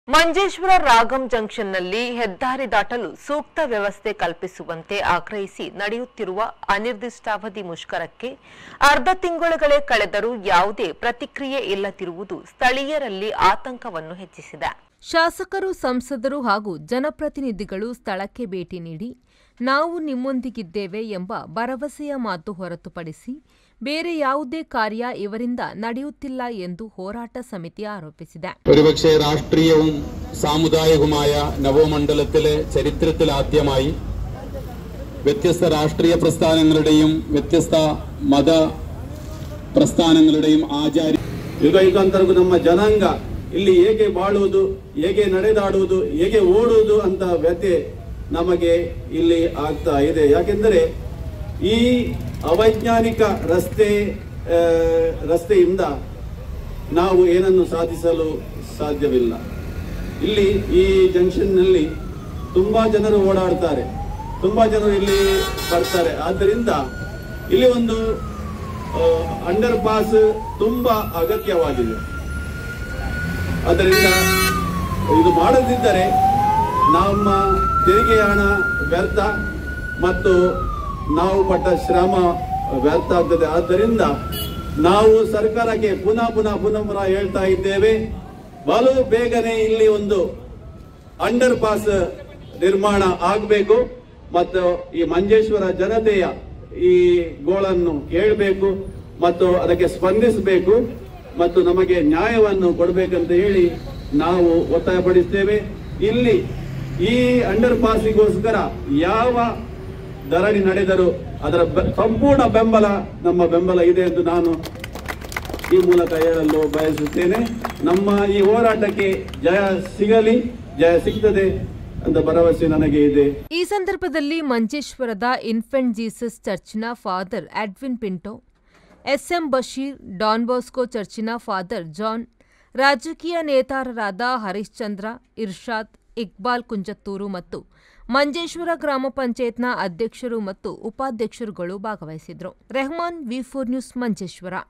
ಮಂಜೇಶ್ವರ ರಾಗಂ ಜಂಕ್ಷನ್ನಲ್ಲಿ ಹೆದ್ದಾರಿ ದಾಟಲು ಸೂಕ್ತ ವ್ಯವಸ್ಥೆ ಕಲ್ಪಿಸುವಂತೆ ಆಗ್ರಹಿಸಿ ನಡೆಯುತ್ತಿರುವ ಅನಿರ್ದಿಷ್ಟಾವಧಿ ಮುಷ್ಕರಕ್ಕೆ ಅರ್ಧ ತಿಂಗಳುಗಳೇ ಕಳೆದರೂ ಯಾವುದೇ ಪ್ರತಿಕ್ರಿಯೆ ಇಲ್ಲದಿರುವುದು ಸ್ಥಳೀಯರಲ್ಲಿ ಆತಂಕವನ್ನು ಹೆಚ್ಚಿಸಿದೆ. ಶಾಸಕರು, ಸಂಸದರು ಹಾಗೂ ಜನಪ್ರತಿನಿಧಿಗಳು ಸ್ಥಳಕ್ಕೆ ಭೇಟಿ ನೀಡಿ ನಾವು ನಿಮ್ಮೊಂದಿಗಿದ್ದೇವೆ ಎಂಬ ಭರವಸೆಯ ಮಾತು ಹೊರತುಪಡಿಸಿ ಬೇರೆ ಯಾವುದೇ ಕಾರ್ಯ ಇವರಿಂದ ನಡೆಯುತ್ತಿಲ್ಲ ಎಂದು ಹೋರಾಟ സമിതി ആരോപിച്ചിದೆ. ഒരുപക്ഷേ രാഷ്ട്രീയവും സാമുദായികവുമായ നവമണ്ഡലത്തിലെ ചരിത്രത്തിലാദ്യമായി വ്യത്യസ്ത രാഷ്ട്രീയ പ്രസ്ഥാനങ്ങളുടെയും വ്യത്യസ്ത മത പ്രസ്ഥാനങ്ങളുടെയും ಯುಗಾಂತರಕ್ಕೂ ನಮ್ಮ ಜನಾಂಗ ಇಲ್ಲಿ ಹೇಗೆ ಬಾಳುವುದು, ಹೇಗೆ ನಡೆದಾಡುವುದು, ಹೇಗೆ ಓಡುವುದು ಅಂತ ವ್ಯಥೆ ನಮಗೆ ಇಲ್ಲಿ ಆಗ್ತಾ ಇದೆ. ಯಾಕೆಂದರೆ ಈ ಅವೈಜ್ಞಾನಿಕ ರಸ್ತೆಯಿಂದ ನಾವು ಏನನ್ನು ಸಾಧಿಸಲು ಸಾಧ್ಯವಿಲ್ಲ. ಇಲ್ಲಿ ಈ ಜಂಕ್ಷನ್ನಲ್ಲಿ ತುಂಬಾ ಜನರು ಓಡಾಡ್ತಾರೆ, ತುಂಬಾ ಜನರು ಇಲ್ಲಿ ಬರ್ತಾರೆ. ಆದ್ದರಿಂದ ಇಲ್ಲಿ ಒಂದು ಅಂಡರ್ ಪಾಸ್ ತುಂಬಾ ಅಗತ್ಯವಾಗಿದೆ. ಅದರಿಂದ ಇದು ಮಾಡದಿದ್ದರೆ ನಮ್ಮ ತೆರಿಗೆ ಹಣ ವ್ಯರ್ಥ ಮತ್ತು ನಾವು ಪಟ್ಟ ಶ್ರಮ ವ್ಯರ್ಥ ಆಗ್ತದೆ. ಆದ್ದರಿಂದ ನಾವು ಸರ್ಕಾರಕ್ಕೆ ಪುನಃ ಹೇಳ್ತಾ ಇದ್ದೇವೆ, ಬಲು ಬೇಗನೆ ಇಲ್ಲಿ ಒಂದು ಅಂಡರ್ ಪಾಸ್ ನಿರ್ಮಾಣ ಆಗಬೇಕು ಮತ್ತು ಈ ಮಂಜೇಶ್ವರ ಜನತೆಯ ಈ ಗೋಳನ್ನು ಕೇಳಬೇಕು ಮತ್ತು ಅದಕ್ಕೆ ಸ್ಪಂದಿಸಬೇಕು ಮತ್ತು ನಮಗೆ ನ್ಯಾಯವನ್ನು ಕೊಡಬೇಕಂತ ಹೇಳಿ ನಾವು ಒತ್ತಾಯಪಡಿಸ್ತೇವೆ. ಇಲ್ಲಿ ಈ ಅಂಡರ್ ಪಾಸ್ಗೋಸ್ಕರ ಯಾವ ಧರಣಿ ನಡೆದರೂ ಅದರ ಸಂಪೂರ್ಣ ಬೆಂಬಲ ನಮ್ಮ ಬೆಂಬಲ ಇದೆ ಎಂದು ನಾನು ಈ ಮೂಲಕ ಹೇಳಲು ಬಯಸುತ್ತೇನೆ. ನಮ್ಮ ಈ ಹೋರಾಟಕ್ಕೆ ಜಯ ಸಿಗ್ತದೆ ಅಂತ ಭರವಸೆ ನನಗೆ ಇದೆ. ಈ ಸಂದರ್ಭದಲ್ಲಿ ಮಂಜೇಶ್ವರದ ಇನ್ಫೆಂಟ್ ಜೀಸಸ್ ಚರ್ಚಿನ father Edwin Pinto, SM Basheer, Don Bosco ಚರ್ಚಿನ ಫಾದರ್ ಜಾನ್, ರಾಜಕೀಯ ನೇತಾರರಾದ ಹರಿಶ್ಚಂದ್ರ, ಇರ್ಷಾದ್, ಇಕ್ಬಾಲ್ ಕುಂಜತ್ತೂರು ಮತ್ತು ಮಂಜೇಶ್ವರ ಗ್ರಾಮ ಪಂಚಾಯತ್ನ ಅಧ್ಯಕ್ಷರು ಮತ್ತು ಉಪಾಧ್ಯಕ್ಷರುಗಳು ಭಾಗವಹಿಸಿದ್ರು. ರೆಹಮಾನ್, ವಿ4 ನ್ಯೂಸ್, ಮಂಜೇಶ್ವರ.